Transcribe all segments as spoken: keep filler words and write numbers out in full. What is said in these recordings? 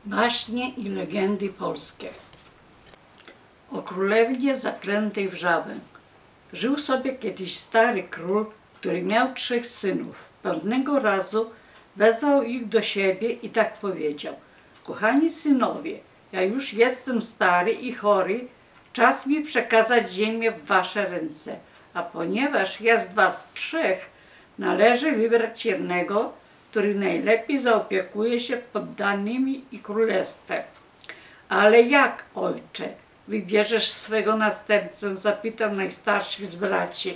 Baśnie i legendy polskie. O królewnie zaklętej w żabę. Żył sobie kiedyś stary król, który miał trzech synów. Pewnego razu wezwał ich do siebie i tak powiedział: kochani synowie, ja już jestem stary i chory, czas mi przekazać ziemię w wasze ręce. A ponieważ jest was trzech, należy wybrać jednego, który najlepiej zaopiekuje się poddanymi i królestwem. Ale jak, ojcze, wybierzesz swego następcę? Zapytał najstarszy z braci.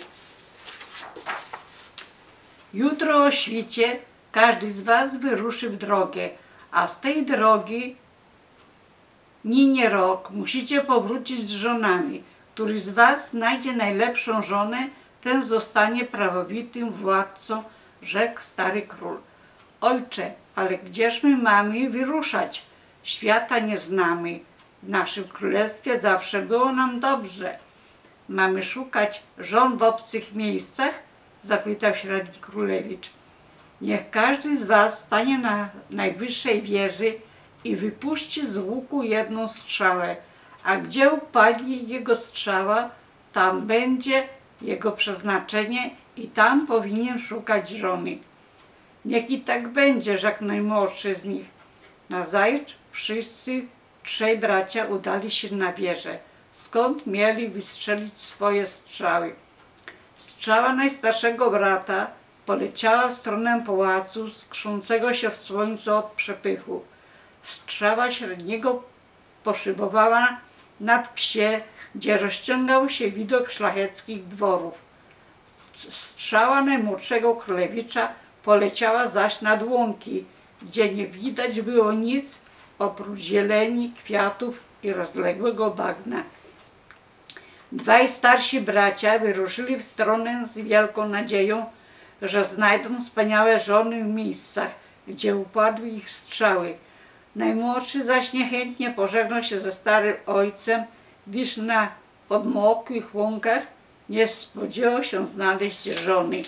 Jutro o świcie każdy z was wyruszy w drogę, a z tej drogi minie rok. Musicie powrócić z żonami. Który z was znajdzie najlepszą żonę, ten zostanie prawowitym władcą, rzekł stary król. Ojcze, ale gdzież my mamy wyruszać? Świata nie znamy. W naszym królestwie zawsze było nam dobrze. Mamy szukać żon w obcych miejscach? Zapytał średni królewicz. Niech każdy z was stanie na najwyższej wieży i wypuści z łuku jedną strzałę, a gdzie upadnie jego strzała, tam będzie jego przeznaczenie i tam powinien szukać żony. Niech i tak będzie, rzekł najmłodszy z nich. Nazajutrz wszyscy trzej bracia udali się na wieżę, skąd mieli wystrzelić swoje strzały. Strzała najstarszego brata poleciała w stronę pałacu, skrzącego się w słońcu od przepychu. Strzała średniego poszybowała nad wsie, gdzie rozciągał się widok szlacheckich dworów. Strzała najmłodszego królewicza poleciała zaś nad łąki, gdzie nie widać było nic oprócz zieleni, kwiatów i rozległego bagna. Dwaj starsi bracia wyruszyli w stronę z wielką nadzieją, że znajdą wspaniałe żony w miejscach, gdzie upadły ich strzały. Najmłodszy zaś niechętnie pożegnał się ze starym ojcem, gdyż na podmokłych łąkach nie spodziewał się znaleźć żony.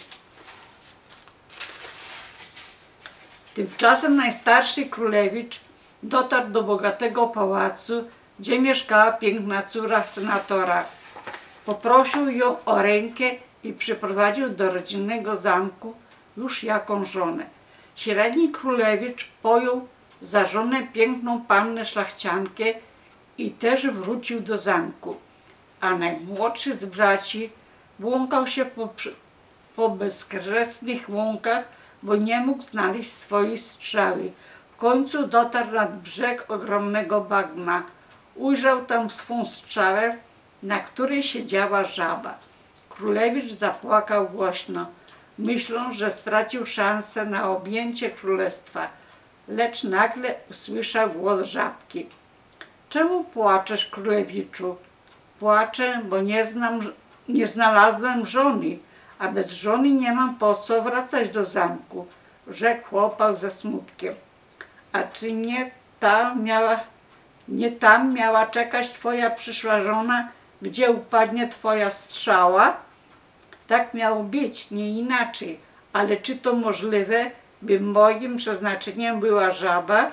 Tymczasem najstarszy królewicz dotarł do bogatego pałacu, gdzie mieszkała piękna córa senatora. Poprosił ją o rękę i przyprowadził do rodzinnego zamku już jaką żonę. Średni królewicz pojął za żonę piękną pannę szlachciankę i też wrócił do zamku, a najmłodszy z braci błąkał się po, po bezkresnych łąkach, bo nie mógł znaleźć swojej strzały. W końcu dotarł nad brzeg ogromnego bagna. Ujrzał tam swą strzałę, na której siedziała żaba. Królewicz zapłakał głośno, myśląc, że stracił szansę na objęcie królestwa. Lecz nagle usłyszał głos żabki. Czemu płaczesz, królewiczu? Płaczę, bo nie znam, nie znalazłem żony, a bez żony nie mam po co wracać do zamku, rzekł chłopak ze smutkiem. A czy nie ta miała, nie tam miała czekać twoja przyszła żona, gdzie upadnie twoja strzała? Tak miało być, nie inaczej, ale czy to możliwe, by moim przeznaczeniem była żaba?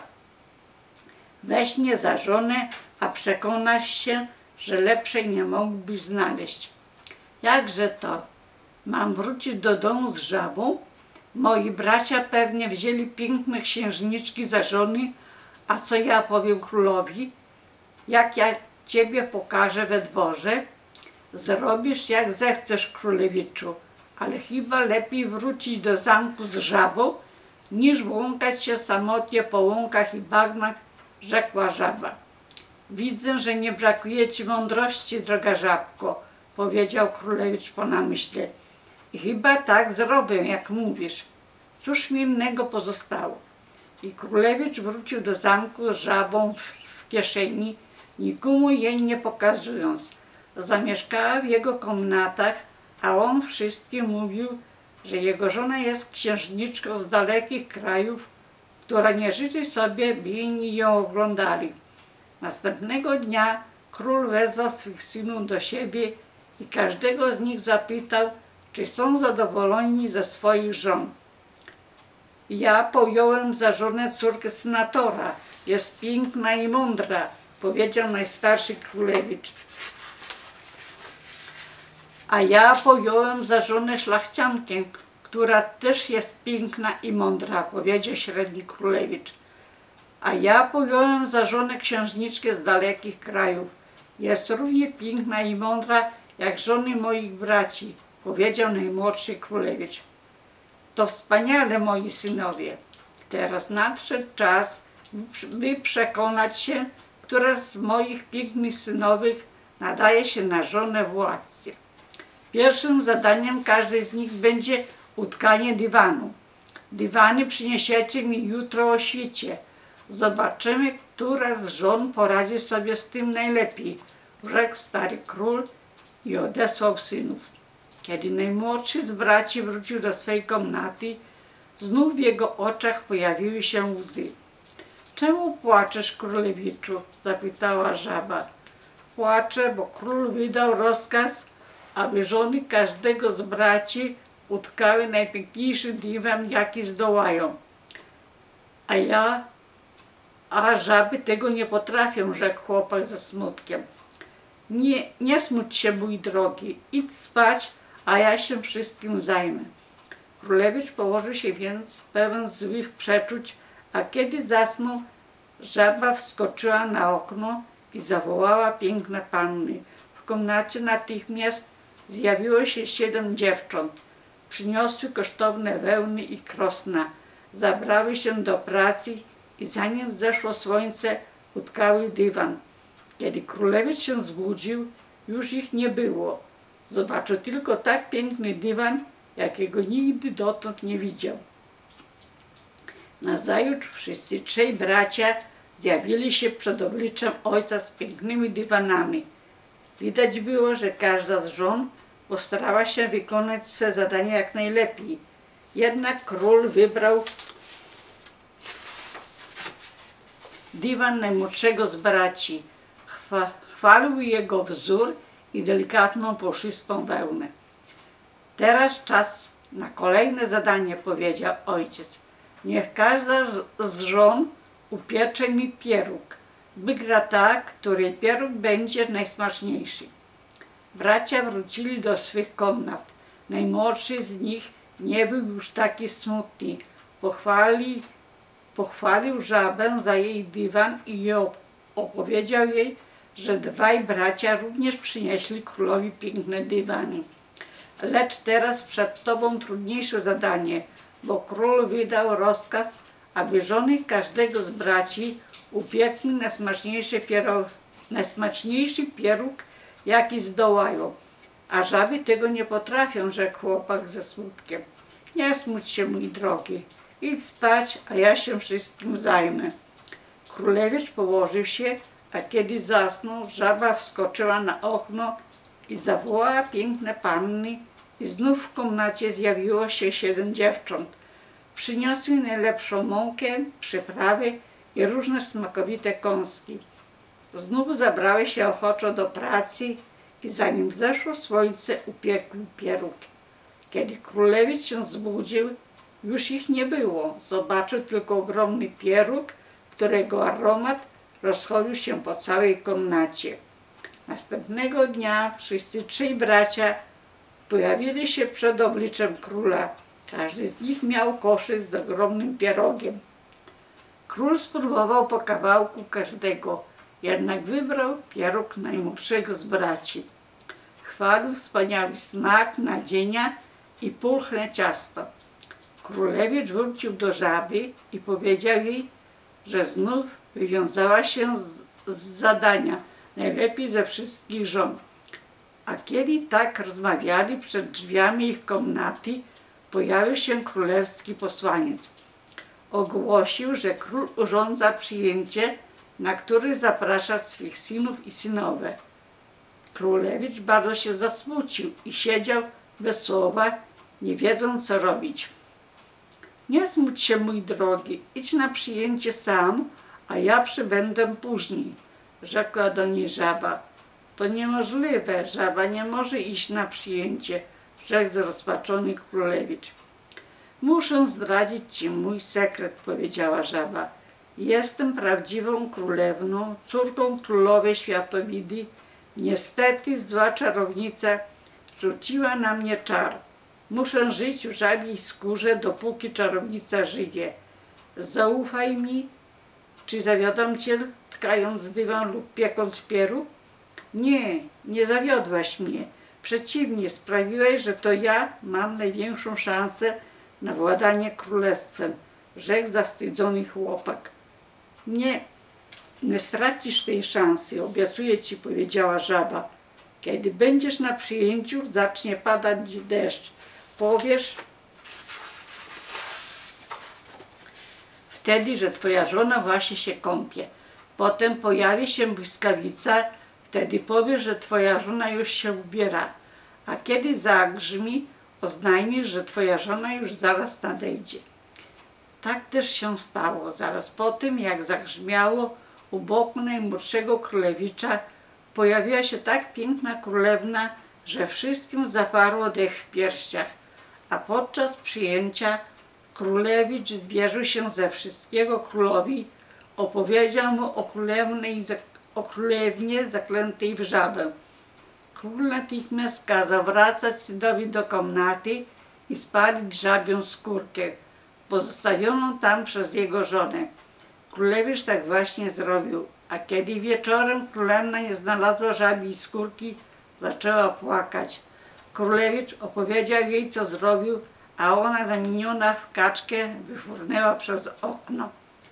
Weź mnie za żonę, a przekonasz się, że lepszej nie mógłbyś znaleźć. Jakże to? Mam wrócić do domu z żabą? Moi bracia pewnie wzięli piękne księżniczki za żony, a co ja powiem królowi? Jak ja ciebie pokażę we dworze? Zrobisz jak zechcesz, królewiczu, ale chyba lepiej wrócić do zamku z żabą, niż błąkać się samotnie po łąkach i bagnach, rzekła żaba. Widzę, że nie brakuje ci mądrości, droga żabko, powiedział królewicz po namyśle. I chyba tak zrobię, jak mówisz. Cóż mi innego pozostało? I królewicz wrócił do zamku z żabą w kieszeni, nikomu jej nie pokazując. Zamieszkała w jego komnatach, a on wszystkim mówił, że jego żona jest księżniczką z dalekich krajów, która nie życzy sobie, by inni ją oglądali. Następnego dnia król wezwał swych synów do siebie i każdego z nich zapytał, czy są zadowoleni ze swoich żon. Ja pojąłem za żonę córkę senatora. Jest piękna i mądra, powiedział najstarszy królewicz. A ja pojąłem za żonę szlachciankę, która też jest piękna i mądra, powiedział średni królewicz. A ja pojąłem za żonę księżniczkę z dalekich krajów. Jest równie piękna i mądra jak żony moich braci, powiedział najmłodszy królewicz. To wspaniale, moi synowie. Teraz nadszedł czas, by przekonać się, która z moich pięknych synowych nadaje się na żonę władcy. Pierwszym zadaniem każdej z nich będzie utkanie dywanu. Dywany przyniesiecie mi jutro o świcie. Zobaczymy, która z żon poradzi sobie z tym najlepiej, rzekł stary król i odesłał synów. Kiedy najmłodszy z braci wrócił do swej komnaty, znów w jego oczach pojawiły się łzy. Czemu płaczesz, królewiczu? Zapytała żaba. Płaczę, bo król wydał rozkaz, aby żony każdego z braci utkały najpiękniejszy dywan, jaki zdołają. A ja, a żaby tego nie potrafią, rzekł chłopak ze smutkiem. Nie, nie smuć się, mój drogi, idź spać, a ja się wszystkim zajmę. Królewicz położył się więc pełen złych przeczuć, a kiedy zasnął, żaba wskoczyła na okno i zawołała piękne panny. W komnacie natychmiast zjawiło się siedem dziewcząt. Przyniosły kosztowne wełny i krosna. Zabrały się do pracy i zanim wzeszło słońce, utkały dywan. Kiedy królewicz się zbudził, już ich nie było. Zobaczył tylko tak piękny dywan, jakiego nigdy dotąd nie widział. Nazajutrz wszyscy trzej bracia zjawili się przed obliczem ojca z pięknymi dywanami. Widać było, że każda z żon postarała się wykonać swe zadanie jak najlepiej. Jednak król wybrał dywan najmłodszego z braci. Chwa, chwalił jego wzór i delikatną, puszystą wełnę. Teraz czas na kolejne zadanie, powiedział ojciec. Niech każda z żon upiecze mi pieróg. Wygra ta, której pieróg będzie najsmaczniejszy. Bracia wrócili do swych komnat. Najmłodszy z nich nie był już taki smutny. Pochwali, pochwalił żabę za jej dywan i opowiedział jej, że dwaj bracia również przynieśli królowi piękne dywany. Lecz teraz przed tobą trudniejsze zadanie, bo król wydał rozkaz, aby żony każdego z braci upiekły najsmaczniejszy pieróg, najsmaczniejszy pieróg, jaki zdołają. A żaby tego nie potrafią, rzekł chłopak ze smutkiem. Nie smuć się, mój drogi, idź spać, a ja się wszystkim zajmę. Królewicz położył się, a kiedy zasnął, żaba wskoczyła na okno i zawołała piękne panny i znów w komnacie zjawiło się siedem dziewcząt. Przyniosły najlepszą mąkę, przyprawy i różne smakowite kąski. Znów zabrały się ochoczo do pracy i zanim zeszło słońce, upiekły pieróg. Kiedy królewicz się zbudził, już ich nie było. Zobaczył tylko ogromny pieróg, którego aromat rozchodził się po całej komnacie. Następnego dnia wszyscy trzej bracia pojawili się przed obliczem króla. Każdy z nich miał koszyk z ogromnym pierogiem. Król spróbował po kawałku każdego, jednak wybrał pieróg najmłodszego z braci. Chwalił wspaniały smak, nadzienia i pulchne ciasto. Królewicz wrócił do żaby i powiedział jej, że znów wywiązała się z, z zadania, najlepiej ze wszystkich żon. A kiedy tak rozmawiali, przed drzwiami ich komnaty pojawił się królewski posłaniec. Ogłosił, że król urządza przyjęcie, na które zaprasza swych synów i synowe. Królewicz bardzo się zasmucił i siedział bez słowa, nie wiedząc co robić. Nie smuć się, mój drogi, idź na przyjęcie sam, a ja przybędę później, rzekła do niej żaba. To niemożliwe, żaba nie może iść na przyjęcie, rzekł zrozpaczony królewicz. Muszę zdradzić ci mój sekret, powiedziała żaba. Jestem prawdziwą królewną, córką królowej Światowidy. Niestety zła czarownica rzuciła na mnie czar. Muszę żyć w żabiej skórze, dopóki czarownica żyje. Zaufaj mi, czy zawiodłam cię, tkając dywan lub piekąc pieru? Nie, nie zawiodłaś mnie. Przeciwnie, sprawiłeś, że to ja mam największą szansę na władanie królestwem, rzekł zawstydzony chłopak. Nie, nie stracisz tej szansy, obiecuję ci, powiedziała żaba. Kiedy będziesz na przyjęciu, zacznie padać deszcz. Powiesz wtedy, że twoja żona właśnie się kąpie. Potem pojawi się błyskawica, wtedy powiesz, że twoja żona już się ubiera. A kiedy zagrzmi, oznajmisz, że twoja żona już zaraz nadejdzie. Tak też się stało. Zaraz po tym, jak zagrzmiało u boku najmłodszego królewicza, pojawiła się tak piękna królewna, że wszystkim zaparło dech w piersiach. A podczas przyjęcia królewicz zwierzył się ze wszystkiego królowi, opowiedział mu o, królewnej, o królewnie zaklętej w żabę. Król natychmiast kazał wracać synowi do komnaty i spalić żabią skórkę, pozostawioną tam przez jego żonę. Królewicz tak właśnie zrobił, a kiedy wieczorem królewna nie znalazła żabiej skórki, zaczęła płakać. Królewicz opowiedział jej, co zrobił, a ona, zamieniona w kaczkę, wyfrunęła przez okno.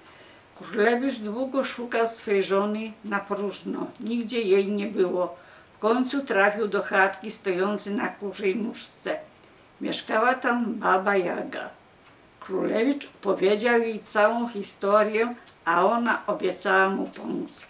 Królewicz długo szukał swej żony na próżno. Nigdzie jej nie było. W końcu trafił do chatki stojącej na kurzej nóżce. Mieszkała tam baba Jaga. Królewicz opowiedział jej całą historię, a ona obiecała mu pomóc.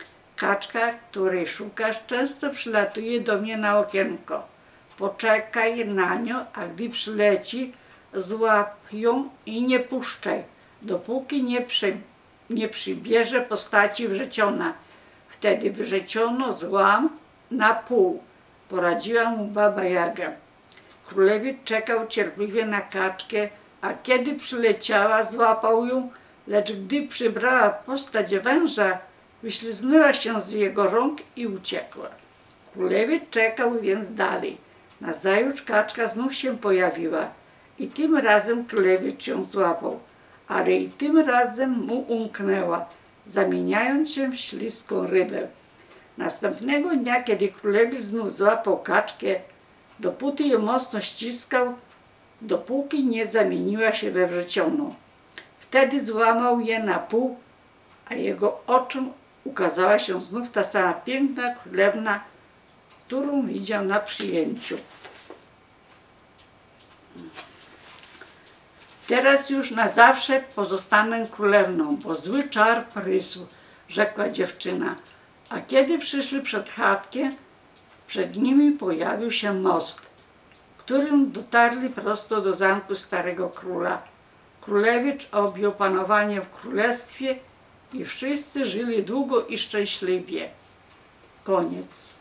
Kaczka, której szukasz, często przylatuje do mnie na okienko. Poczekaj na nią, a gdy przyleci, złap ją i nie puszczaj, dopóki nie, przy, nie przybierze postaci wrzeciona. Wtedy wrzeciono złam na pół, poradziła mu baba Jaga. Królewicz czekał cierpliwie na kaczkę, a kiedy przyleciała, złapał ją, lecz gdy przybrała postać węża, wyśliznęła się z jego rąk i uciekła. Królewicz czekał więc dalej. Nazajutrz kaczka znów się pojawiła i tym razem królewicz ją złapał, ale i tym razem mu umknęła, zamieniając się w śliską rybę. Następnego dnia, kiedy królewicz znów złapał kaczkę, dopóty ją mocno ściskał, dopóki nie zamieniła się we wrzecioną. Wtedy złamał je na pół, a jego oczom ukazała się znów ta sama piękna królewna, którą widział na przyjęciu. Teraz już na zawsze pozostanę królewną, bo zły czar prysł, rzekła dziewczyna. A kiedy przyszli przed chatkę, przed nimi pojawił się most, którym dotarli prosto do zamku starego króla. Królewicz objął panowanie w królestwie i wszyscy żyli długo i szczęśliwie. Koniec.